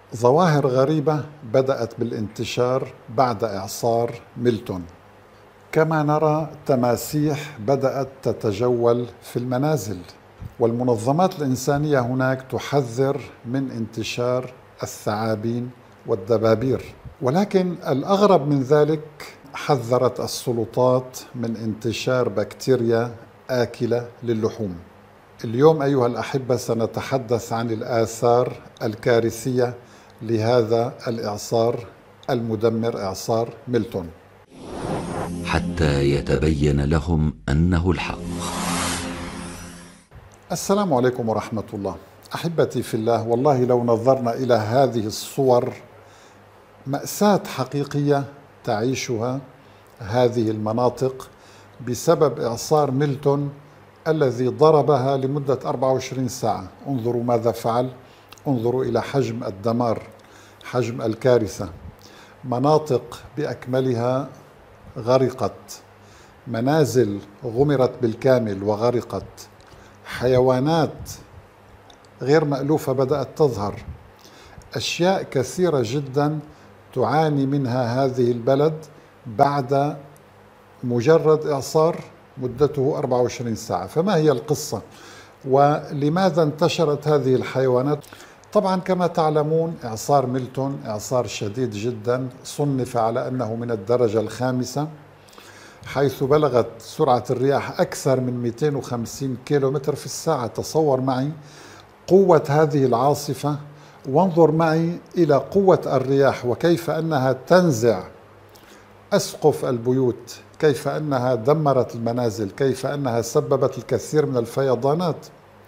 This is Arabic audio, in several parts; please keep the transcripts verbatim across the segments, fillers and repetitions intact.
ظواهر غريبة بدأت بالانتشار بعد إعصار ميلتون. كما نرى تماسيح بدأت تتجول في المنازل، والمنظمات الإنسانية هناك تحذر من انتشار الثعابين والدبابير. ولكن الأغرب من ذلك، حذرت السلطات من انتشار بكتيريا آكلة للحوم. اليوم أيها الأحبة سنتحدث عن الآثار الكارثية لهذا الإعصار المدمر، إعصار ميلتون، حتى يتبين لهم أنه الحق. السلام عليكم ورحمة الله. أحبتي في الله، والله لو نظرنا إلى هذه الصور، مأساة حقيقية تعيشها هذه المناطق بسبب إعصار ميلتون الذي ضربها لمدة أربعة وعشرين ساعة. انظروا ماذا فعل، انظروا إلى حجم الدمار، حجم الكارثة. مناطق بأكملها غرقت، منازل غمرت بالكامل وغرقت، حيوانات غير مألوفة بدأت تظهر، أشياء كثيرة جدا تعاني منها هذه البلد بعد مجرد إعصار مدته أربعة وعشرين ساعة. فما هي القصة؟ ولماذا انتشرت هذه الحيوانات؟ طبعا كما تعلمون إعصار ميلتون إعصار شديد جدا، صنف على أنه من الدرجة الخامسة، حيث بلغت سرعة الرياح أكثر من مئتين وخمسين كيلومتر في الساعة. تصور معي قوة هذه العاصفة، وانظر معي إلى قوة الرياح وكيف أنها تنزع أسقف البيوت، كيف أنها دمرت المنازل، كيف أنها سببت الكثير من الفيضانات.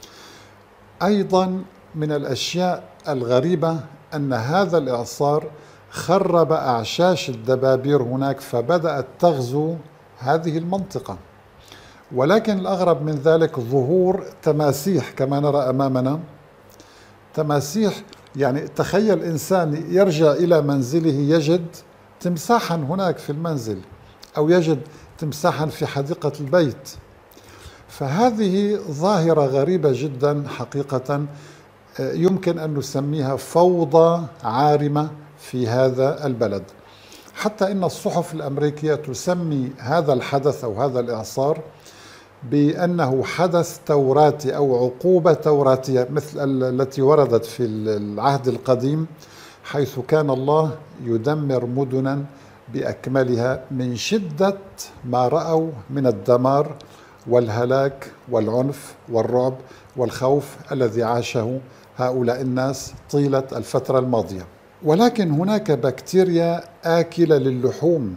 أيضا من الأشياء الغريبة أن هذا الإعصار خرب أعشاش الدبابير هناك، فبدأت تغزو هذه المنطقة. ولكن الأغرب من ذلك ظهور تماسيح كما نرى أمامنا. تماسيح، يعني تخيل إنسان يرجع إلى منزله يجد تمساحا هناك في المنزل، أو يجد تمساحا في حديقة البيت. فهذه ظاهرة غريبة جدا حقيقة، يمكن أن نسميها فوضى عارمة في هذا البلد. حتى إن الصحف الأمريكية تسمي هذا الحدث أو هذا الإعصار بأنه حدث توراتي أو عقوبة توراتية، مثل التي وردت في العهد القديم، حيث كان الله يدمر مدنا بأكملها من شدة ما رأوا من الدمار والهلاك والعنف والرعب والخوف الذي عاشه هؤلاء الناس طيلة الفترة الماضية. ولكن هناك بكتيريا آكلة للحوم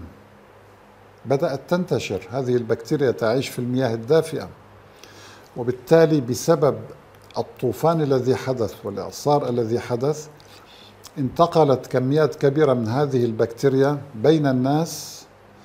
بدأت تنتشر. هذه البكتيريا تعيش في المياه الدافئة، وبالتالي بسبب الطوفان الذي حدث والإعصار الذي حدث انتقلت كميات كبيرة من هذه البكتيريا بين الناس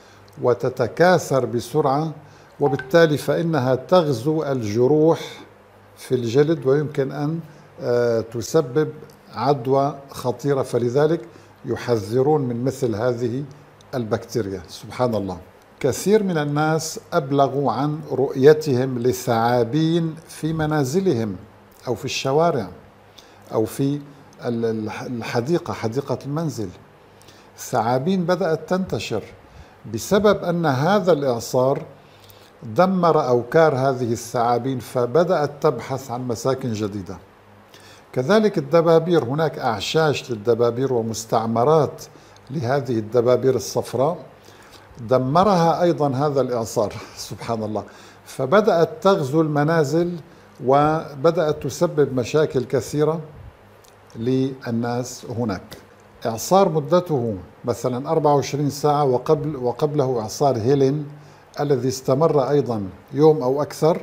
وتتكاثر بسرعة، وبالتالي فإنها تغزو الجروح في الجلد ويمكن أن تسبب عدوى خطيرة. فلذلك يحذرون من مثل هذه البكتيريا. سبحان الله، كثير من الناس أبلغوا عن رؤيتهم لثعابين في منازلهم أو في الشوارع أو في الحديقة، حديقة المنزل. ثعابين بدأت تنتشر بسبب أن هذا الإعصار دمر أوكار هذه الثعابين، فبدأت تبحث عن مساكن جديدة. كذلك الدبابير، هناك أعشاش للدبابير ومستعمرات لهذه الدبابير الصفراء، دمرها أيضا هذا الإعصار. سبحان الله، فبدأت تغزو المنازل وبدأت تسبب مشاكل كثيرة للناس هناك. إعصار مدته مثلا أربعة وعشرين ساعة، وقبل وقبله إعصار هيلين الذي استمر أيضا يوم أو أكثر،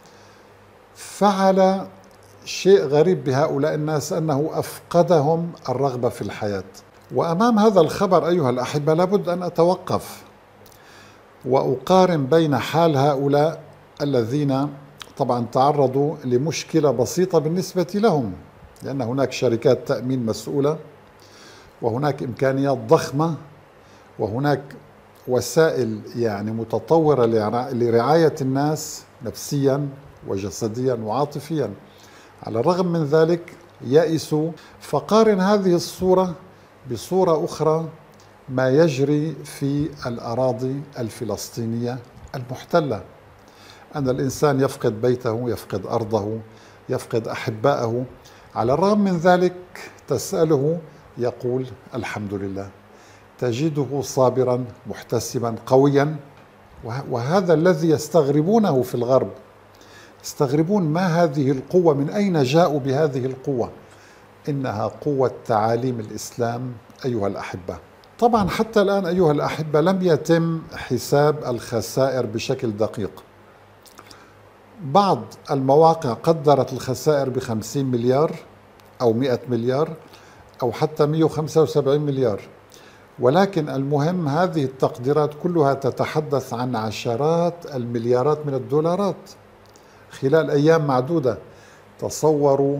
فعل شيء غريب بهؤلاء الناس، أنه أفقدهم الرغبة في الحياة. وأمام هذا الخبر أيها الأحبة لابد أن أتوقف وأقارن بين حال هؤلاء الذين طبعا تعرضوا لمشكلة بسيطة بالنسبة لهم، لأن هناك شركات تأمين مسؤولة، وهناك إمكانيات ضخمة، وهناك وسائل يعني متطورة لرعاية الناس نفسيا وجسديا وعاطفيا. على الرغم من ذلك يئسوا. فقارن هذه الصورة بصورة أخرى ما يجري في الأراضي الفلسطينية المحتلة، أن الإنسان يفقد بيته، يفقد أرضه، يفقد أحبائه، على الرغم من ذلك تسأله يقول الحمد لله، تجده صابرا محتسبا قويا. وهذا الذي يستغربونه في الغرب، يستغربون ما هذه القوة، من أين جاءوا بهذه القوة؟ إنها قوة تعاليم الإسلام أيها الأحبة. طبعا حتى الآن أيها الأحبة لم يتم حساب الخسائر بشكل دقيق. بعض المواقع قدرت الخسائر بخمسين مليار أو مئة مليار أو حتى مئة وخمسة وسبعين مليار، ولكن المهم هذه التقديرات كلها تتحدث عن عشرات المليارات من الدولارات خلال أيام معدودة. تصوروا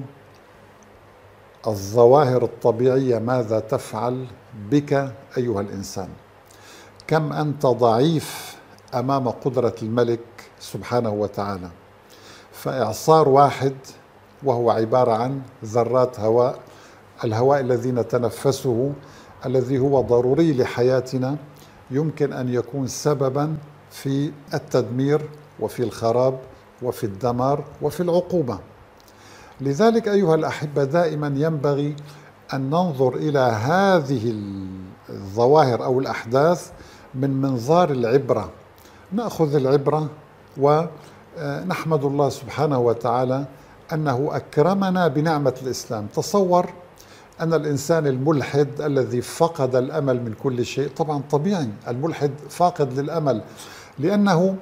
الظواهر الطبيعية ماذا تفعل بك أيها الإنسان، كم أنت ضعيف أمام قدرة الملك سبحانه وتعالى. فإعصار واحد وهو عبارة عن ذرات هواء، الهواء الذي نتنفسه الذي هو ضروري لحياتنا، يمكن أن يكون سببا في التدمير وفي الخراب وفي الدمار وفي العقوبة. لذلك أيها الأحبة دائما ينبغي أن ننظر إلى هذه الظواهر أو الأحداث من منظار العبرة، نأخذ العبرة ونحمد الله سبحانه وتعالى أنه أكرمنا بنعمة الإسلام. تصور أن الإنسان الملحد الذي فقد الأمل من كل شيء، طبعا طبيعي الملحد فاقد للأمل، لأنه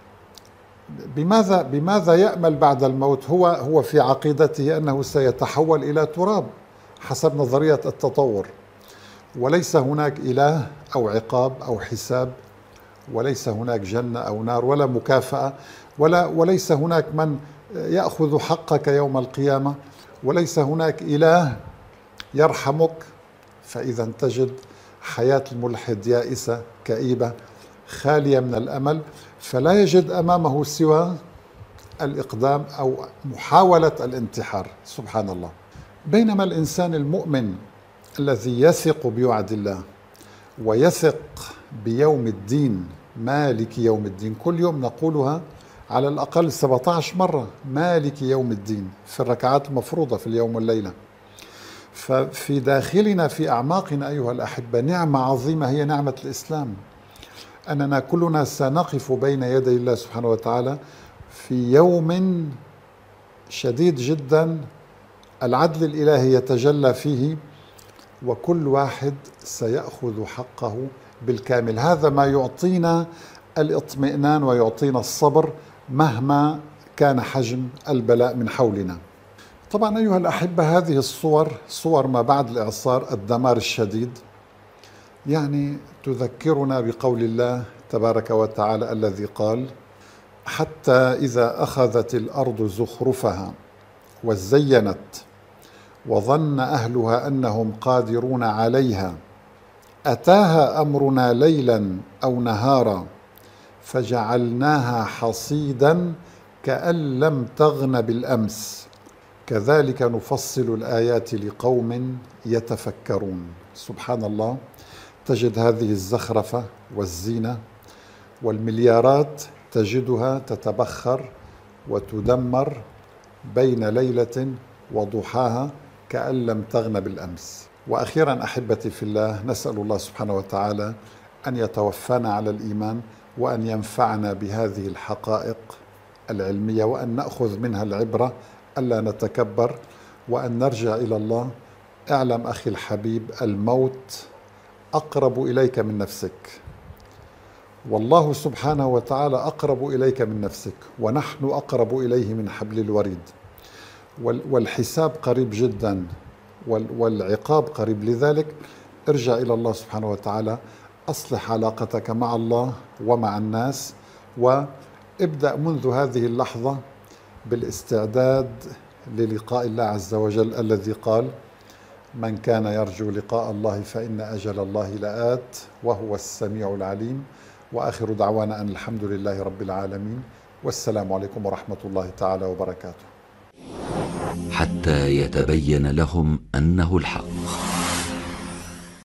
بماذا بماذا يأمل بعد الموت؟ هو هو في عقيدته أنه سيتحول إلى تراب حسب نظرية التطور، وليس هناك إله أو عقاب أو حساب، وليس هناك جنة أو نار ولا مكافأة، ولا وليس هناك من يأخذ حقك يوم القيامة، وليس هناك إله يرحمك. فإذا تجد حياة الملحد يائسة كئيبة خالية من الأمل، فلا يجد أمامه سوى الإقدام أو محاولة الانتحار. سبحان الله. بينما الإنسان المؤمن الذي يثق بوعد الله ويثق بيوم الدين، مالك يوم الدين، كل يوم نقولها على الأقل سبعة عشر مرة، مالك يوم الدين في الركعات المفروضة في اليوم والليلة. ففي داخلنا في أعماقنا أيها الأحبة نعمة عظيمة هي نعمة الإسلام، أننا كلنا سنقف بين يدي الله سبحانه وتعالى في يوم شديد جدا العدل الإلهي يتجلى فيه، وكل واحد سيأخذ حقه بالكامل. هذا ما يعطينا الاطمئنان ويعطينا الصبر مهما كان حجم البلاء من حولنا. طبعا أيها الأحبة هذه الصور، صور ما بعد الإعصار، الدمار الشديد، يعني تذكرنا بقول الله تبارك وتعالى الذي قال: حتى إذا أخذت الأرض زخرفها وزينت وظن أهلها أنهم قادرون عليها أتاها أمرنا ليلا أو نهارا فجعلناها حصيدا كأن لم تغن بالأمس كذلك نفصل الآيات لقوم يتفكرون. سبحان الله. تجد هذه الزخرفة والزينة والمليارات تجدها تتبخر وتدمر بين ليلة وضحاها كأن لم تغن بالأمس. وأخيرا أحبتي في الله، نسأل الله سبحانه وتعالى أن يتوفانا على الإيمان وأن ينفعنا بهذه الحقائق العلمية، وأن نأخذ منها العبرة ألا نتكبر وأن نرجع إلى الله. اعلم أخي الحبيب، الموت أقرب إليك من نفسك، والله سبحانه وتعالى أقرب إليك من نفسك، ونحن أقرب إليه من حبل الوريد، والحساب قريب جدا والعقاب قريب. لذلك ارجع إلى الله سبحانه وتعالى، أصلح علاقتك مع الله ومع الناس، وابدأ منذ هذه اللحظة بالاستعداد للقاء الله عز وجل الذي قال: من كان يرجو لقاء الله فإن أجل الله لآت وهو السميع العليم. وآخر دعوانا أن الحمد لله رب العالمين، والسلام عليكم ورحمة الله تعالى وبركاته. حتى يتبين لهم أنه الحق.